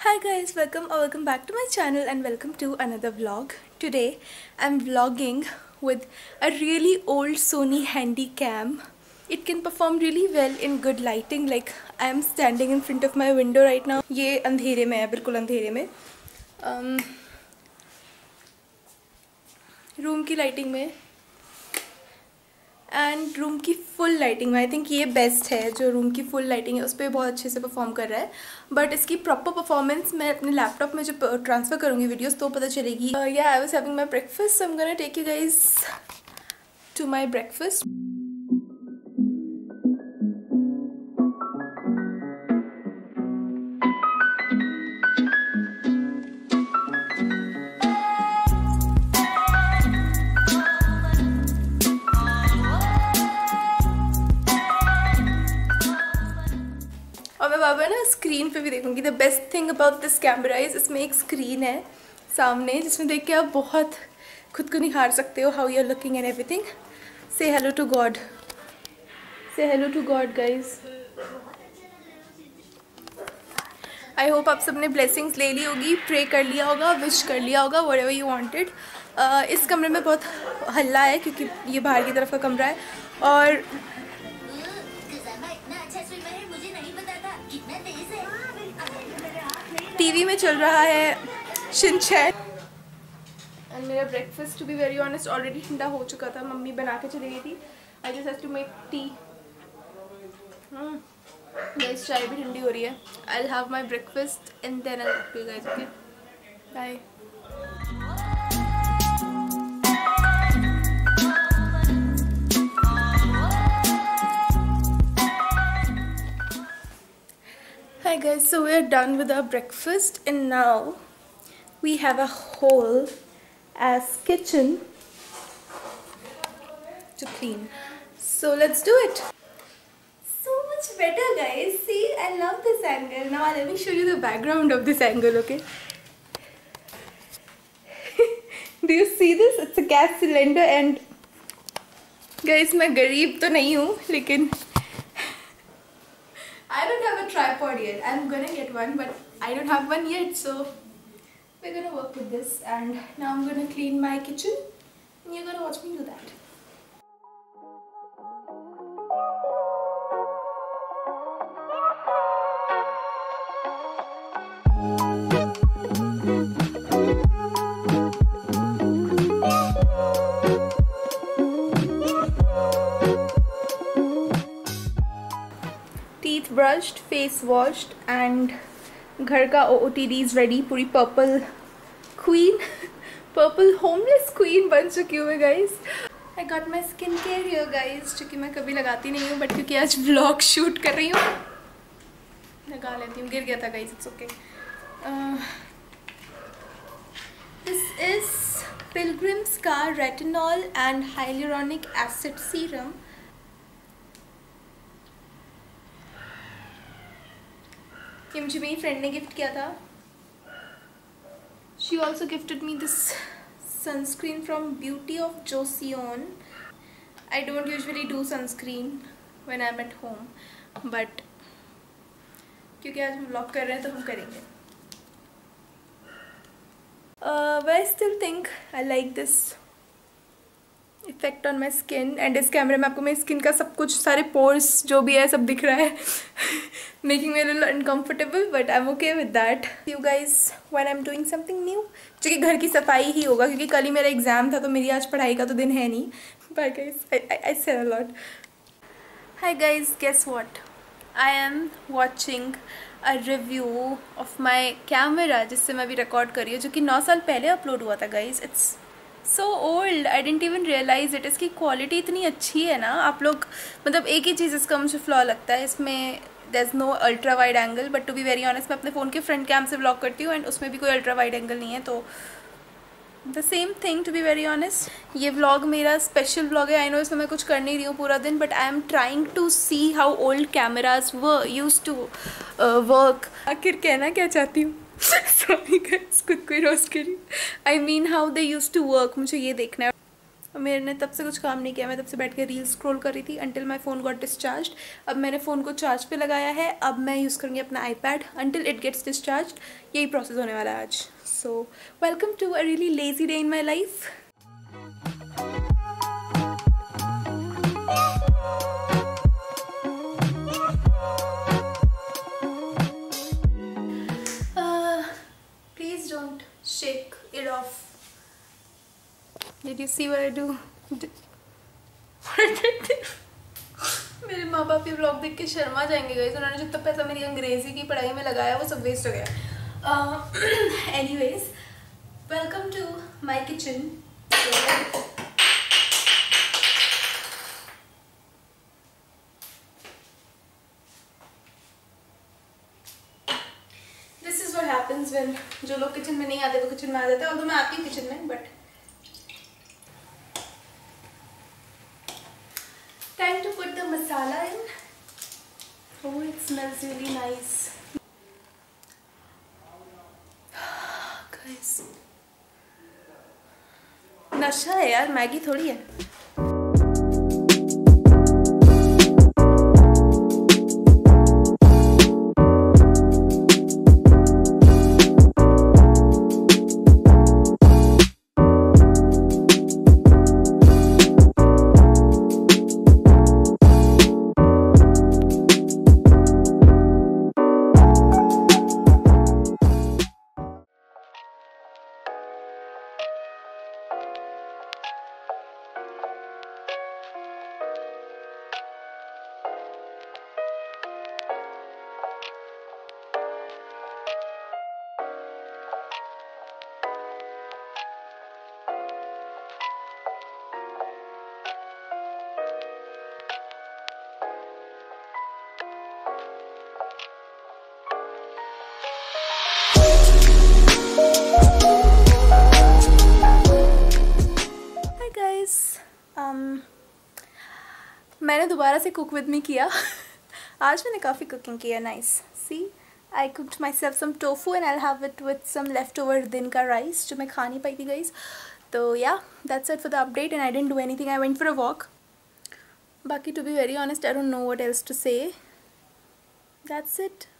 Hi guys, welcome back to my channel and welcome to another vlog. Today I'm vlogging with a really old Sony Handycam. It can perform really well in good lighting. Like I am standing in front of my window right now. ये अंधेरे में है, बिल्कुल अंधेरे में. Room की lighting में and room की फुल लाइटिंग में आई थिंक ये बेस्ट है. जो रूम की फुल लाइटिंग है उस पर बहुत अच्छे से परफॉर्म कर रहा है. बट इसकी प्रॉपर परफॉर्मेंस मैं अपने लैपटॉप में जब ट्रांसफ़र करूँगी वीडियोस तो पता चलेगी. या I was having my breakfast, so I am gonna take you guys to my breakfast. और मैं बाबा ना स्क्रीन पे भी देखूंगी. The best thing about this camera is इसमें एक स्क्रीन है सामने जिसमें देख के आप बहुत खुद को निखार सकते हो. How you are looking and everything. Say hello to God, say hello to God guys. I hope आप सबने ब्लेसिंग्स ले ली होगी, प्रे कर लिया होगा, विश कर लिया होगा, व्हाटएवर यू वांटेड. इस कमरे में बहुत हल्ला है क्योंकि ये बाहर की तरफ का कमरा है और टीवी में चल रहा है शिनचैन. एंड मेरा breakfast to be very honest already ठंडा हो चुका था. मम्मी बना के चली गई थी. I just have to make tea. Guys चाय भी ठंडी हो रही है. I will have my breakfast and then I will talk to you guys. Okay bye. Hi guys, so we are done with our breakfast and now we have a whole ass kitchen to clean. So let's do it. So much better guys. See, I love this angle. Now let me show you the background of this angle, okay? Do you see this? It's a gas cylinder and guys मैं गरीब तो नहीं हूँ लेकिन I don't have a tripod yet. I'm gonna get one, but I don't have one yet, so we're gonna work with this. And now I'm gonna clean my kitchen, and you're gonna watch me do that. Teeth brushed, face washed and घर का OOTD is ready. पूरी purple queen, purple homeless queen बन चुकी हूँ मैं guys. I got my skin care here guys, जो कि मैं कभी लगाती नहीं हूँ बट क्योंकि आज व्लॉग शूट कर रही हूँ लगा लेती हूँ. गिर गया था guys, it's okay. This is Pilgrim's का retinol and hyaluronic acid serum. ये मुझे मेरी फ्रेंड ने गिफ्ट किया था. She also gifted me this sunscreen from Beauty of Joseon. I don't usually do sunscreen when I am at home but क्योंकि आज हम व्लॉग कर रहे हैं तो हम करेंगे. I still think I like this effect on my skin. And इस कैमरे में आपको मेरी स्किन का सब कुछ, सारे पोर्स जो भी है सब दिख रहा है. Making me little uncomfortable but I am okay with that. You guys when I am doing something new, जो कि घर की सफाई ही होगा क्योंकि कल ही मेरा एग्जाम था तो मेरी आज पढ़ाई का तो दिन है नहीं. Bye guys, I said a lot. Hi guys, guess what, I am watching a review of my camera जिससे मैं अभी रिकॉर्ड कर रही हूँ, जो कि 9 साल पहले अपलोड हुआ था guys. It's so old, I didn't even realise it. इसकी क्वालिटी इतनी अच्छी है ना. आप लोग मतलब एक ही चीज़ इसका मुझे फ्लॉ लगता है, इसमें there is no ultra wide angle. But to be very honest मैं अपने फ़ोन के फ्रंट कैम से व्लॉग करती हूँ एंड उसमें भी कोई अल्ट्रा वाइड एंगल नहीं है. तो the same thing to be very honest. ये व्लॉग मेरा स्पेशल व्लॉग है. आई नो इसमें मैं कुछ कर नहीं रही हूँ पूरा दिन but I am trying to see how old cameras used to work. आखिर कहना क्या चाहती हूँ सॉरी गाइस, खुद को ही रोस्ट करी. I mean how they used to work. मुझे ये देखना है. मेरे ने तब से कुछ काम नहीं किया, मैं तब से बैठ के रील्स स्क्रॉल कर रही थी until my phone got discharge. अब मैंने फ़ोन को चार्ज पे लगाया है, अब मैं यूज़ करूँगी अपना iPad until it gets discharge. यही प्रोसेस होने वाला है आज। So welcome to a really lazy day in my life. Please don't shake it off. Did you see what I do? What I did? मेरे माँ बाप ये व्लॉग देख के शर्मा जाएंगे गाइस। उन्होंने जितना पैसा मेरी अंग्रेजी की पढ़ाई में लगाया वो सब वेस्ट हो गया। Anyways, welcome to my kitchen. This is what happens when जो लोग किचन में नहीं आते वो किचन में आ जाते हैं। और तो मैं आती हूँ किचन में, but time to put the masala in. Oh, it smells really nice. Guys, नशा है यार, मैगी थोड़ी है। मैंने दोबारा से कुक विद मी किया। आज मैंने काफ़ी कुकिंग किया। Nice. See, I cooked myself some tofu and I have it with some leftover दिन का राइस जो मैं खा नहीं पाई थी गाइस। तो yeah that's it for the update and I didn't do anything. I went for a walk. बाकी to be very honest I don't know what else to say. That's it.